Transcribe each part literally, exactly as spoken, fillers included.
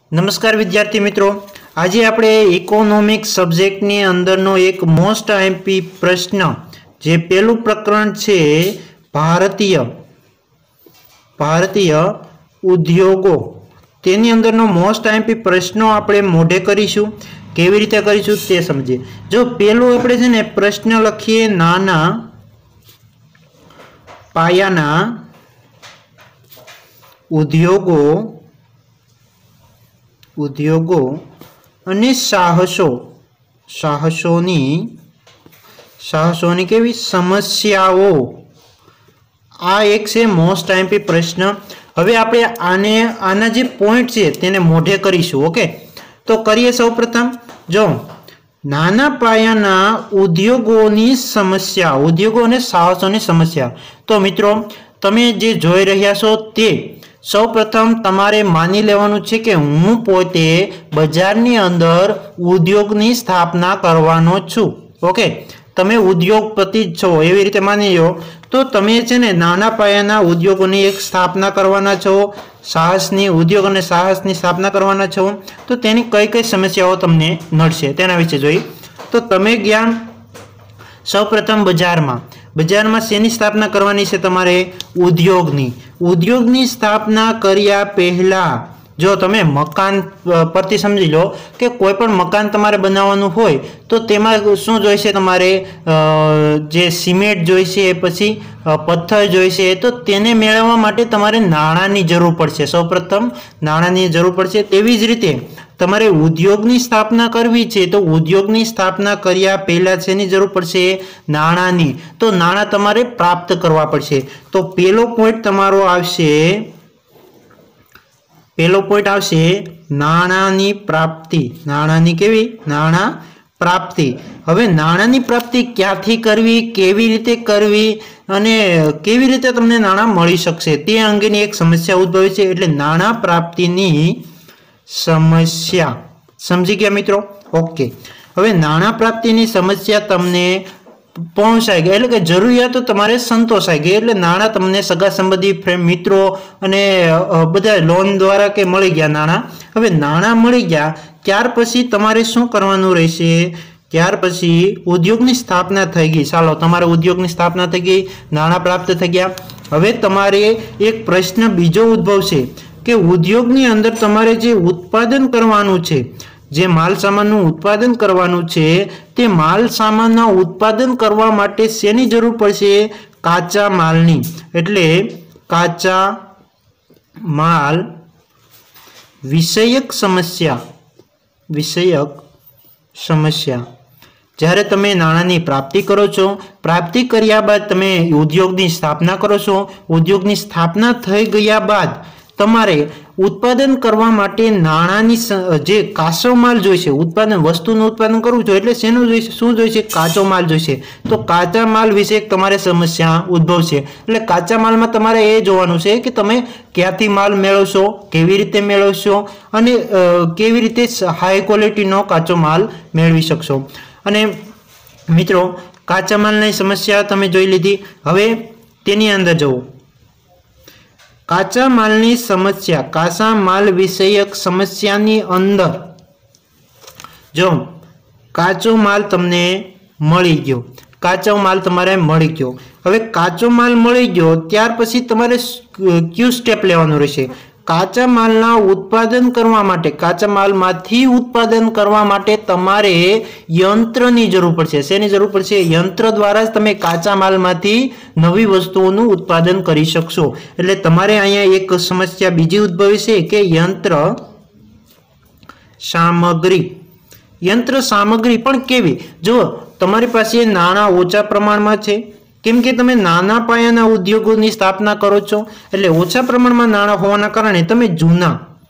नमस्कार विद्यार्थी मित्रों, आज આપણે इकोनॉमिक्स सब्जेक्टની અંદરનો એક મોસ્ટ આઈએમપી પ્રશ્ન જે પહેલું પ્રકરણ છે ભારતીય ભારતીય ઉદ્યોગો તેની અંદરનો મોસ્ટ આઈએમપી પ્રશ્નો આપણે મોઢે કરીશું। કેવી રીતે કરીશું તે સમજીએ। જો પહેલું આપણે છે ને પ્રશ્ન લખીએ નાના પાયાના ઉદ્યોગો उद्योगों अने साहसों साहसोनी साहसोनी केवी समस्याओं आ एक से मोस्ट आईएमपी प्रश्न। हवे आपणे आने आना जे पॉइंट छे तेने मोढे करीशुं। ओके, तो करिए। सौ प्रथम जो नाना पायाना उद्योगोनी समस्या उद्योगों अने साहसोनी समस्या। तो मित्रों तमे जे जोई रह्या छो ते सौ प्रथम तमारे मानी लेवानुं छे के हूँ पोते बजारनी अंदर उद्योगनी स्थापना करवानो छुं। ओके, तमे उद्योगपति छो एवी रीते मानी लो तो तमे छे ने नाना पायाना उद्योगोनी एक स्थापना करवाना छो, साहसनी उद्योग अने साहसनी स्थापना करवाना छो। तो तेनी कई कई समस्याओं तमने नडशे तेना विषे जोईए। तो तमे गया सौ प्रथम बजार में बजार में शेनी स्थापना करवानी छे तमारे उद्योगनी उद्योगनी स्थापना कर्या पहला जो तमे मकान परथी समझी लो कि कोई पण मकान तमारे बनाववानुं होय तो तेमां शुं जोईशे तमारे जे सीमेंट जोईशे पछी पत्थर जोईशे। तो तेने मेळववा माटे तमारे नाणांनी जरूर पड़शे। सौ प्रथम नाणांनी जरूर पड़शे। तेवी ज रीते तमारे उद्योगनी स्थापना करवी छे तो उद्योगनी स्थापना कर्या पहेला शेनी जरूर पड़शे? नाणांनी। तो नाणां तमारे प्राप्त करवा पड़शे। तो पहेलो पॉइंट तमारो आवशे पहेलो पॉइंट आवशे नाणांनी प्राप्ति। नाणांनी केवी? नाणां प्राप्ति। हवे नाणांनी प्राप्ति क्यांथी करवी, केवी रीते करवी अने केवी रीते तमने नाणां मळी शकशे ते अंगेनी एक समस्या उद्भवी छे। एटले नाणां प्राप्तिनी समस्या समझी गया मित्रों? ओके, हवे नाणां प्राप्तिनी समस्या तमने पहोंचाई गई एटले के जरूरियात तो तमारे संतोषाई गई एटले नाणां तमने सगा संबंधी फ्रेंड मित्रों अने बधा लोन द्वारा के मळी गया नाणां। हवे नाणां मळी गया त्यार पछी तमारे शुं करवानुं रहेशे? त्यार पछी उद्योगनी स्थापना थई गई। चालो तमारे उद्योगनी स्थापना थई गई, नाणां प्राप्त थई गया। हवे तमारे एक प्रश्न बीजो उद्भवशे के उद्योगनी अंदर तमारे जे उत्पादन करवानुं छे, जे माल सामाननुं उत्पादन करवानुं छे ते माल सामानना उत्पादन करवा माटे शेनी जरूर पड़शे? काचा मालनी। एटले काचा माल विषयक समस्या विषयक समस्या। જ્યારે તમે નાણાંની પ્રાપ્તિ કરો છો, પ્રાપ્તિ કર્યા બાદ તમે ઉદ્યોગની સ્થાપના કરો છો, ઉદ્યોગની સ્થાપના થઈ ગયા બાદ તમારે ઉત્પાદન કરવા માટે નાણાંની જે કાચો માલ જોઈશે, ઉત્પાદન વસ્તુનું ઉત્પાદન કરવું જોઈએ એટલે શેનું જોઈશે? શું જોઈશે? કાચો માલ જોઈશે। તો કાચા માલ વિશે તમારે સમસ્યા ઉદ્ભવશે। એટલે કાચા માલમાં તમારે એ જોવાનું છે કે તમે ક્યાંથી માલ મેળવશો, કેવી રીતે મેળવશો અને કેવી રીતે હાઈ ક્વોલિટીનો કાચો માલ મેળવી શકશો। અને મિત્રો કાચા માલની સમસ્યા તમે જોઈ લીધી। હવે તેની અંદર જુઓ काचा मालनी समस्या। काचा माल विषयक समस्यानी अंदर जो काचो माल तमने मळी गयो, काचो माल तमारे मळी गयो। हवे काचो माल मळी गयो त्यार पछी तमारे क्यू स्टेप लेवानुं रहेशे? काचा मालना उत्पादन करवा माटे काचा मालमांथी उत्पादन करवा माटे तमारे यंत्रनी जरूर पड़शे। शेनी जरूर पड़शे? यंत्र द्वारा ज तमे काचा मालमांथी नवी वस्तुओनुं उत्पादन करी शकशो। एटले तमारे अहींया एक समस्या बीजी उद्भवी छे के यंत्र सामग्री। यंत्र सामग्री पण केवी? जो तमारी पासे नाणां ओछा प्रमाणमां छे केम के तमे नाना पायाना उद्योगोनी स्थापना करो छो એટલે ઓછા પ્રમાણમાં નાણાં હોવાના કારણે તમે જૂના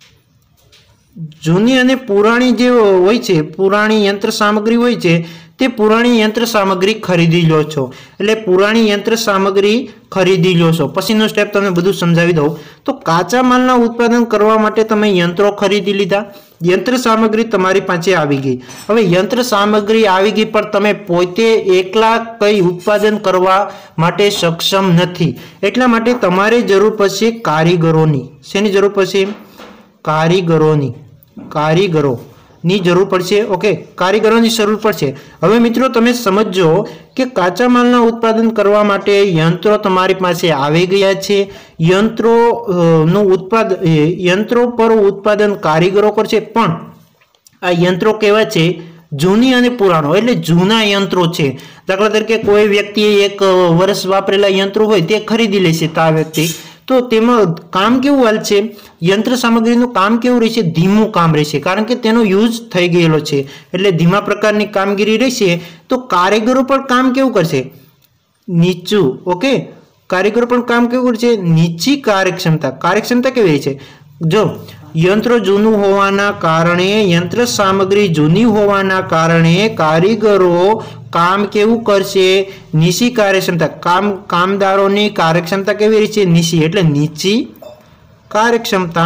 જૂની અને પુરાણી જે હોય છે પુરાણી યંત્ર સામગ્રી હોય છે તે પુરાણી યંત્ર સામગ્રી ખરીદી લો છો। એટલે પુરાણી યંત્ર સામગ્રી ખરીદી લો છો। પછીનો સ્ટેપ તમને બધું સમજાવી દઉં। તો કાચા માલના ઉત્પાદન કરવા માટે તમે યંત્રો ખરીદી લીધા, यंत्र सामग्री तमारी पासे आवी गई। हवे यंत्र सामग्री आवी गई पर तमे पोते एकला कई उत्पादन करवा माटे सक्षम नथी एटला माटे तमारे जरूर पड़शे कारीगरोनी। शेनी जरूर पड़शे? कारीगरोनी। કારીગરોની જરૂર પડશે। ઓકે, કારીગરોની જરૂર પડશે। હવે મિત્રો તમે સમજો કે કાચા માલના ઉત્પાદન કરવા માટે યંત્રો તમારી પાસે આવી ગયા છે। યંત્રો નું ઉત્પાદન યંત્રો પર ઉત્પાદન કારીગરો કરશે, પણ આ યંત્રો કેવા છે? જૂની અને પુરાણો, એટલે જૂના યંત્રો છે। દાખલા તરીકે કોઈ વ્યક્તિએ એક વર્ષ વાપરેલા યંત્રો હોય તે ખરીદી લેશે તો આ વ્યક્તિ, તો તેમાં કામ કેવું હાલશે? યંત્ર સામગ્રીનું કામ કેવું રહેશે? ધીમું કામ રહેશે, કારણ કે તેનો યુઝ થઈ ગયેલો છે, એટલે ધીમા પ્રકારની કામગીરી રહેશે। તો કારીગરો પણ કામ કેવું કરશે? નીચું। ઓકે, કારીગરો પણ કામ કેવું કરશે? નીચી કાર્યક્ષમતા। કાર્યક્ષમતા કેવી છે? જો યંત્ર જૂનું હોવાના કારણે, યંત્ર સામગ્રી જૂની હોવાના કારણે કારીગરો કામ કેવું કરશે? નીચી કાર્યક્ષમતા। કામ કામદારોની કાર્યક્ષમતા કેવી રહેશે? નીચી, એટલે નીચી કાર્યક્ષમતા।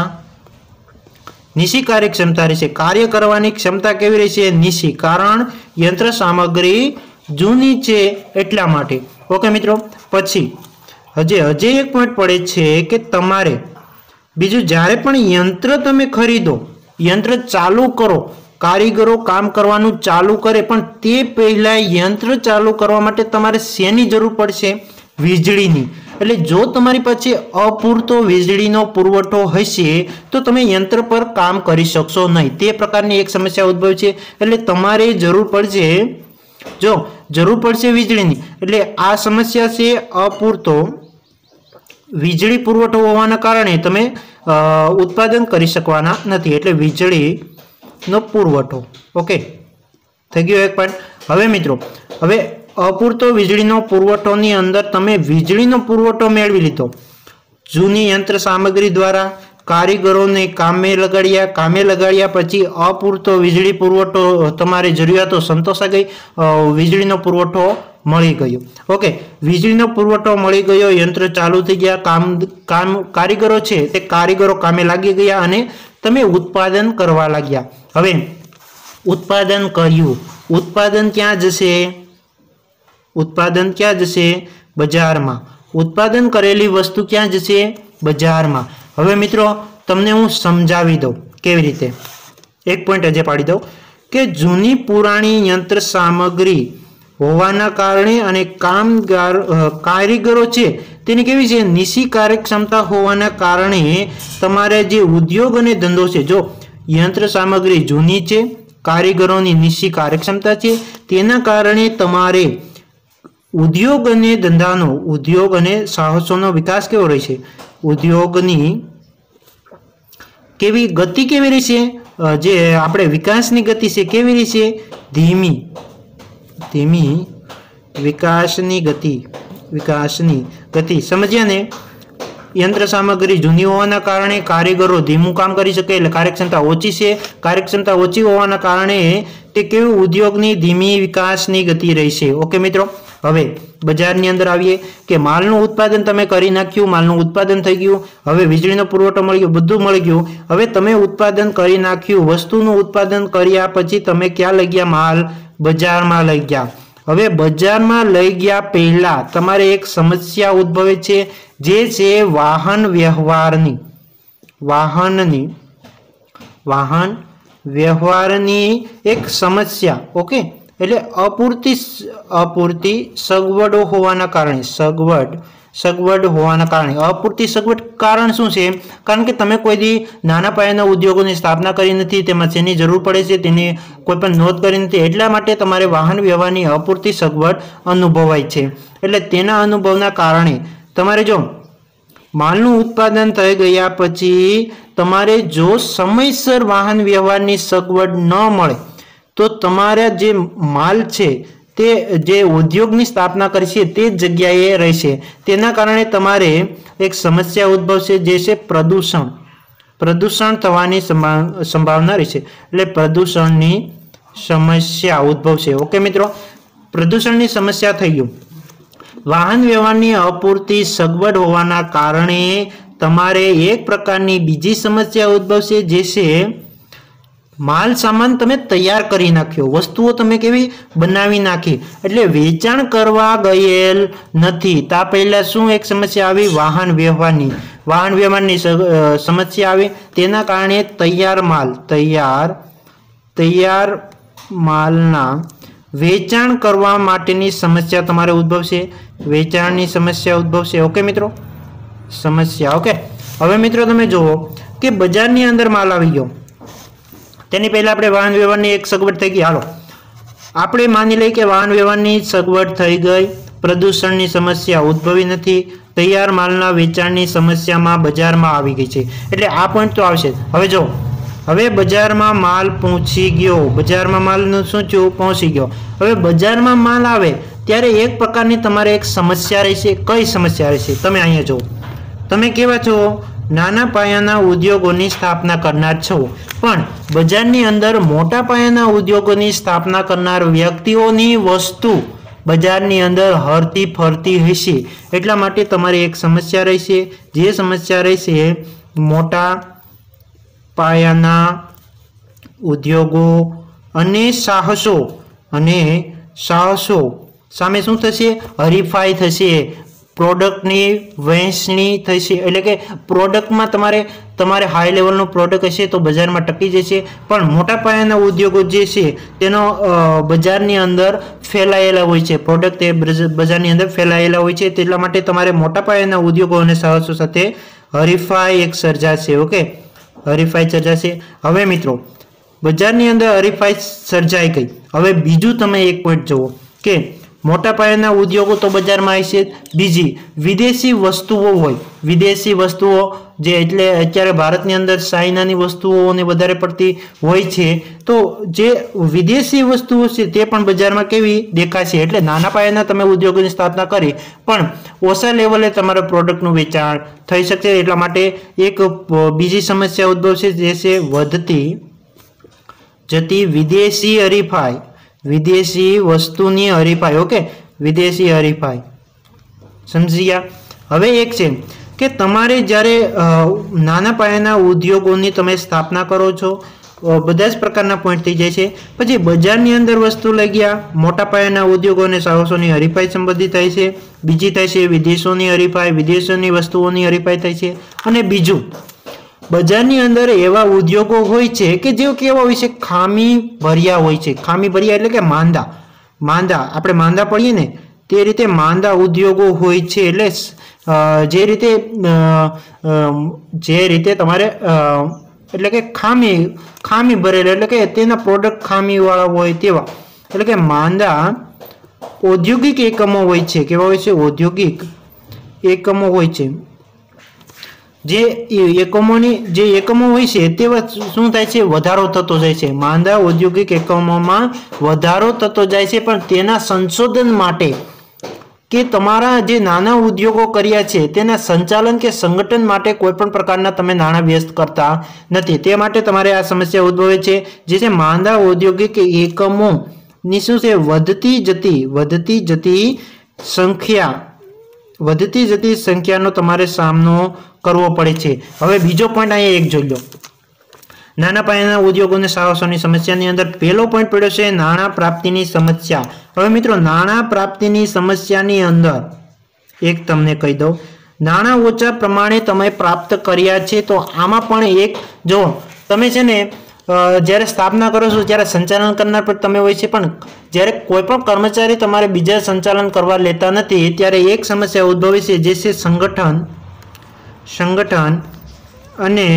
નીચી કાર્યક્ષમતા રહેશે। કાર્ય કરવાની ક્ષમતા કેવી રહેશે? નીચી, કારણ યંત્ર સામગ્રી જૂની છે એટલા માટે। ઓકે મિત્રો, પછી હજે હજે એક પોઈન્ટ પડે છે કે તમારે બીજું, જ્યારે પણ યંત્ર તમે ખરીદો, યંત્ર ચાલુ કરો, કારીગરો કામ કરવાનું ચાલુ કરે, પણ તે પહેલા યંત્ર ચાલુ કરવા માટે તમારે શેની જરૂર પડશે? વીજળીની। એટલે જો તમારી પાસે અપૂરતો વીજળીનો પુરવઠો હશે તો તમે યંત્ર પર કામ કરી શકશો નહીં। તે પ્રકારની એક સમસ્યા ઉદ્ભવે છે। એટલે તમારે જરૂર પડશે, જો જરૂર પડશે વીજળીની, એટલે આ સમસ્યા છે અપૂરતો વીજળી પુરવઠો હોવાના કારણે તમે ઉત્પાદન કરી શકવાના નથી, એટલે વીજળીનો પુરવઠો। ઓકે, થઈ ગયો એક પોઈન્ટ। હવે મિત્રો, હવે અપૂરતો વીજળીનો પુરવઠોની અંદર તમે વીજળીનો પુરવઠો મેળવી લીધો જૂની યંત્ર સામગ્રી દ્વારા, કારીગરોને કામે લગાડ્યા, કામે લગાડ્યા પછી અપૂરતો વીજળી પુરવઠો, તમારી જરૂરિયાતો સંતોષાઈ ગઈ, વીજળીનો પુરવઠો મળી ગયો। ઓકે, વીજળીનો પુરવઠો મળી ગયો, યંત્ર ચાલુ થઈ ગયા, કામ કામ કારીગરો છે તે કારીગરો કામે લાગી ગયા અને તમે ઉત્પાદન કરવા લાગ્યા। હવે ઉત્પાદન કર્યું, ઉત્પાદન ક્યાં જશે? ઉત્પાદન ક્યાં જશે? બજારમાં। ઉત્પાદન કરેલી વસ્તુ ક્યાં જશે? બજારમાં। હવે મિત્રો તમને હું સમજાવી દઉં કેવી રીતે। એક પોઈન્ટ હજે પાડી દઉં કે જૂની પુરાણી યંત્ર સામગ્રી હોવાના કારણે અને કામગાર કારીગરો છે તેની કેવી છે? નીચી કાર્યક્ષમતા હોવાના કારણે તમારે જે ઉદ્યોગ અને ધંધો છે, જો યંત્ર સામગ્રી જૂની છે, કારીગરોની નીચી કાર્યક્ષમતા છે, તેના કારણે તમારે ઉદ્યોગ અને ધંધાનો, ઉદ્યોગ અને સાહસોનો વિકાસ કેવો રહેશે? ઉદ્યોગની કેવી ગતિ કેવી રહેશે? જે આપણે વિકાસની ગતિ છે કેવી રહેશે? ધીમી ધીમી વિકાસની ગતિ, વિકાસની ગતિ। સમજ્યા ને? યંત્ર સામગ્રી જૂની હોવાના કારણે કારીગરો ધીમું કામ કરી શકે, એટલે કાર્યક્ષમતા ઓછી છે। કાર્યક્ષમતા ઓછી હોવાના કારણે તે કેવું? ઉદ્યોગની ધીમી વિકાસની ગતિ રહેશે। ઓકે મિત્રો, હવે બજારની અંદર આવીએ કે માલનું ઉત્પાદન તમે કરી નાખ્યું, માલનું ઉત્પાદન થઈ ગયું, હવે વીજળીનો પુરવઠો મળી ગયો, બધું મળી ગયું। હવે તમે ઉત્પાદન કરી નાખ્યું, વસ્તુનું ઉત્પાદન કર્યા પછી તમે ક્યાં લઈ ગયા? માલ બજારમાં લઈ ગયા। હવે બજારમાં લઈ ગયા પહેલા તમારે એક સમસ્યા ઉદ્ભવે છે, જે છે વાહન વ્યવહારની વાહનની વાહન વ્યવહારની એક સમસ્યા। ઓકે, એટલે અપૂરતી અપૂરતી સગવડો હોવાના કારણે, સગવડ સગવડ હોવાના કારણે અપૂરતી સગવડ કારણ શું છે? કારણ કે તમે કોઈ દી નાના પાયાના ઉદ્યોગોની સ્થાપના કરી નથી, તેમાં શેની જરૂર પડે છે તેની કોઈ પણ નોંધ કરી નથી, એટલા માટે તમારે વાહન વ્યવહારની અપૂરતી સગવડ અનુભવાય છે। એટલે તેના અનુભવના કારણે તમારે જો માલનું ઉત્પાદન થઈ ગયા પછી તમારે જો સમયસર વાહન વ્યવહારની સગવડ ન મળે તો તમારા જે માલ છે તે જે ઉદ્યોગની સ્થાપના કરશે તે જગ્યાએ રહેશે। તેના કારણે તમારે એક સમસ્યા ઉદ્ભવશે, જે છે પ્રદૂષણ। પ્રદૂષણ થવાની સંભાવના રહેશે, એટલે પ્રદૂષણની સમસ્યા ઉદ્ભવશે। ઓકે મિત્રો, પ્રદૂષણની સમસ્યા થઈ ગયું। વાહન વ્યવહારની અપૂરતી સગવડ હોવાના કારણે તમારે એક પ્રકારની બીજી સમસ્યા ઉદ્ભવશે, જે છે માલ સામાન તમે તૈયાર કરી નાખ્યો, વસ્તુઓ તમે કેવી બનાવી નાખી, એટલે વેચાણ કરવા ગયેલ નથી। તા પહેલા શું એક સમસ્યા આવી? વાહન વ્યવહારની। વાહન વ્યવહારની સમસ્યા આવે, તેના કારણે તૈયાર માલ તૈયાર તૈયાર માલના વેચાણ કરવા માટેની સમસ્યા તમારે ઉદ્ભવશે, વેચાણની સમસ્યા ઉદ્ભવશે। ઓકે મિત્રો, સમસ્યા। ઓકે, હવે મિત્રો તમે જુઓ કે બજારની અંદર માલ આવી ગયો, તેની પહેલા આપણે વાહન વ્યવહારની એક સગવડ થઈ ગઈ। હાલો આપણે માની લઈએ કે વાહન વ્યવહારની સગવડ થઈ ગઈ, પ્રદૂષણની સમસ્યા ઉદ્ભવી નથી, તૈયાર માલના વેચાણની સમસ્યામાં બજારમાં આવી ગઈ છે, એટલે આ પોઈન્ટ તો આવશે। હવે જો હવે બજારમાં માલ પહોંચી ગયો, બજારમાં માલનું શું થયું, પહોંચી ગયો। હવે બજારમાં માલ આવે ત્યારે એક પ્રકારની તમારે એક સમસ્યા રહેશે। કઈ સમસ્યા રહેશે તમે અહીંયા જુઓ, તમે કેવા છો, નાના પાયાના ઉદ્યોગોની સ્થાપના કરનાર છો, પણ બજારની અંદર મોટા પાયાના ઉદ્યોગોની સ્થાપના કરનાર વ્યક્તિઓની વસ્તુ બજારની અંદર હરતી ફરતી હશે, એટલા માટે તમારી એક સમસ્યા રહેશે। જે સમસ્યા રહેશે, મોટા પાયાના ઉદ્યોગો અને સાહસો અને સાહસો સામે શું થશે, હરીફાઈ થશે, પ્રોડક્ટની વહેંચણી થશે, એટલે કે પ્રોડક્ટમાં તમારે તમારે હાઈ લેવલનું પ્રોડક્ટ હશે તો બજારમાં ટકી જશે, પણ મોટા પાયાના ઉદ્યોગો જે છે તેનો બજારની અંદર ફેલાયેલા હોય છે, પ્રોડક્ટ એ બજારની અંદર ફેલાયેલા હોય છે, તેટલા માટે તમારે મોટા પાયાના ઉદ્યોગો અને સાહસો સાથે હરીફાઈ એક સર્જાશે। ઓકે, હરીફાઈ સર્જાશે। હવે મિત્રો બજારની અંદર હરીફાઈ સર્જાઈ ગઈ, હવે બીજું તમે એક પોઈન્ટ જુઓ કે મોટા પાયાના ઉદ્યોગો તો બજારમાં આવશે, બીજી વિદેશી વસ્તુઓ હોય, વિદેશી વસ્તુઓ જે એટલે અત્યારે ભારતની અંદર ચાઇનાની વસ્તુઓને વધારે પડતી હોય છે, તો જે વિદેશી વસ્તુઓ છે તે પણ બજારમાં કેવી દેખાશે, એટલે નાના પાયાના તમે ઉદ્યોગોની સ્થાપના કરી પણ ઓછા લેવલે તમારા પ્રોડક્ટનું વેચાણ થઈ શકે, એટલા માટે એક બીજી સમસ્યા ઉદ્ભવશે, જે છે વધતી જતી વિદેશી હરીફાઈ, વિદેશી વસ્તુની હરીફાઈ। ઓકે, વિદેશી હરીફાઈ સમજી ગયા। હવે એક છે કે તમારે જ્યારે નાના પાયાના ઉદ્યોગોની તમે સ્થાપના કરો છો, બધા જ પ્રકારના પોઈન્ટ થઈ જાય છે, પછી બજારની અંદર વસ્તુ લઈ ગયા, મોટા પાયાના ઉદ્યોગો અને સાહસોની હરીફાઈ સંબંધિત થાય છે, બીજી થાય છે વિદેશોની હરીફાઈ, વિદેશોની વસ્તુઓની હરીફાઈ થાય છે, અને બીજું બજારની અંદર એવા ઉદ્યોગો હોય છે કે જેઓ કેવા હોય છે, ખામી ભર્યા હોય છે, ખામી ભર્યા એટલે કે માંદા, માંદા આપણે માંદા પડીએ ને તે રીતે માંદા ઉદ્યોગો હોય છે, એટલે જે રીતે જે રીતે તમારે એટલે કે ખામી ખામી ભરેલા એટલે કે તેના પ્રોડક્ટ ખામીવાળા હોય તેવા, એટલે કે માંદા ઔદ્યોગિક એકમો હોય છે, કેવા હોય છે, ઔદ્યોગિક એકમો હોય છે, જે એકમોની જે એકમો હોય છે તેવા શું થાય છે, વધારો થતો જાય છે, માંદા ઔદ્યોગિક એકમોમાં વધારો થતો જાય છે, પણ તેના સંશોધન માટે કે તમારા જે નાના ઉદ્યોગો કર્યા છે તેના સંચાલન કે સંગઠન માટે કોઈ પણ પ્રકારના તમે નાણાં વ્યસ્ત કરતા નથી, તે માટે તમારે આ સમસ્યા ઉદ્ભવે છે, જે છે માંદા ઔદ્યોગિક એકમોની શું છે, વધતી જતી વધતી જતી સંખ્યા વધતી જતી સંખ્યાનો તમારે સામનો કરવો પડે છે। હવે બીજો પોઈન્ટ અહીંયા એક જોઈ લો, નાના પાયાના ઉદ્યોગો અને સાહસોની સમસ્યાની અંદર પહેલો પોઈન્ટ પડ્યો છે નાણાં પ્રાપ્તિની સમસ્યા। હવે મિત્રો નાણાં પ્રાપ્તિની સમસ્યાની અંદર એક તમને કહી દઉં, નાણાં ઓછા પ્રમાણે તમે પ્રાપ્ત કર્યા છે, તો આમાં પણ એક જો તમે છે ને જ્યારે સ્થાપના કરો છો ત્યારે સંચાલન કરનાર પણ તમે હોય છે, પણ જ્યારે કોઈ પણ કર્મચારી તમારે બીજા સંચાલન કરવા લેતા નથી ત્યારે એક સમસ્યા ઉદ્ભવે છે, જે છે સંગઠન સંગઠન અને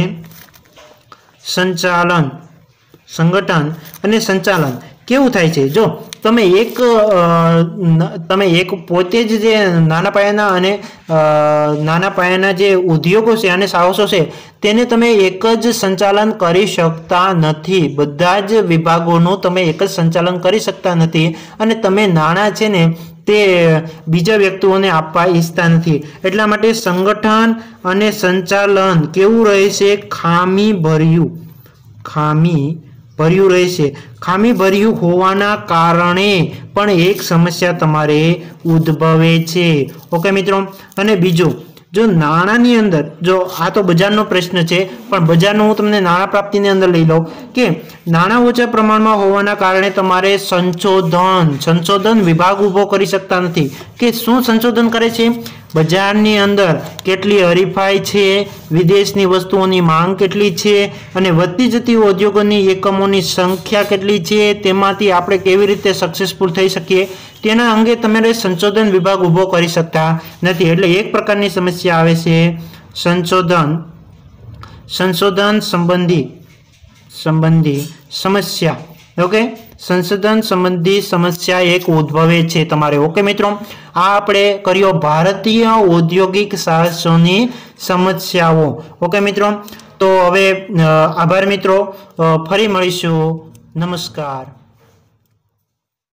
સંચાલન સંગઠન અને સંચાલન કેવું થાય છે, જો તમે એક તમે એક પોતે જ જે નાના પાયાના અને નાના પાયાના જે ઉદ્યોગો છે અને સાહસો છે તેને તમે એક જ સંચાલન કરી શકતા નથી, બધા જ વિભાગોનું તમે એક જ સંચાલન કરી શકતા નથી, અને તમે નાણાં છે ને તે બીજા વ્યક્તિઓને આપવા ઈચ્છતા નથી, એટલા માટે સંગઠન અને સંચાલન કેવું રહેશે, ખામી ભર્યું ખામી ભર્યું રહેશે। ખામી ભર્યું હોવાના કારણે પણ એક સમસ્યા તમારે ઉદ્ભવે છે। ઓકે મિત્રો, અને બીજું જો નાણાંની અંદર જો આ તો બજારનો પ્રશ્ન છે, પણ બજારનો હું તમને નાણાં પ્રાપ્તિની અંદર લઈ લઉં કે નાણાં ઓછા પ્રમાણમાં હોવાના કારણે તમારે સંશોધન સંશોધન વિભાગ ઊભો કરી શકતા નથી, કે શું સંશોધન કરે છે, બજારની અંદર કેટલી હરીફાઈ છે, વિદેશની વસ્તુઓની માંગ કેટલી છે અને વધતી જતી ઉદ્યોગોની એકમોની સંખ્યા કેટલી છે, તેમાંથી આપણે કેવી રીતે સક્સેસફુલ થઈ શકીએ તેના અંગે તમારે સંશોધન વિભાગ ઊભો કરી શકતા નથી. એટલે એક પ્રકારની સમસ્યા આવે છે સંશોધન સંશોધન સંબંધી સંબંધી સમસ્યા. ઓકે, સંશોધન સંબંધી સમસ્યા એક ઉદ્ભવે છે તમારે. ઓકે મિત્રો, આ આપણે કર્યો ભારતીય ઔદ્યોગિક સાહસોની સમસ્યાઓ. ઓકે મિત્રો, તો હવે આભાર મિત્રો, ફરી મળીશું. નમસ્કાર.